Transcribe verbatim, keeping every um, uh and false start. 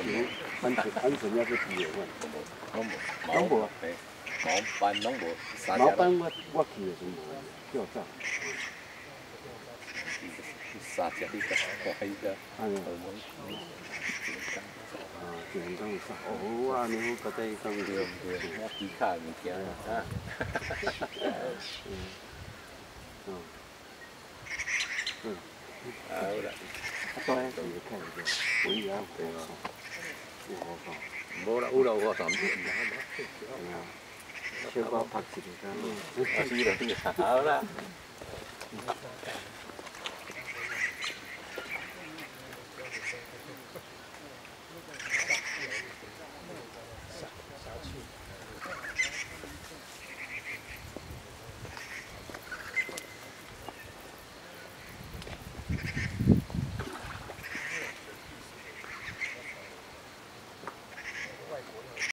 安全安全也是低的款。 拢无， 拢无， 嘿，毛斑拢无，三只。 毛斑我我去的时无，较早。 三只你个看伊个， 哎呀，啊，健康啥？哦，啊，你好，觉得讲对对，我皮卡物件啊。 嗯，嗯，嗯， 好啦。 啊，当然是看一个，我也要对啊，有好看。 无啦，有啦，有上面。 嗯，小可拍一个，嗯， 是啦，好啦。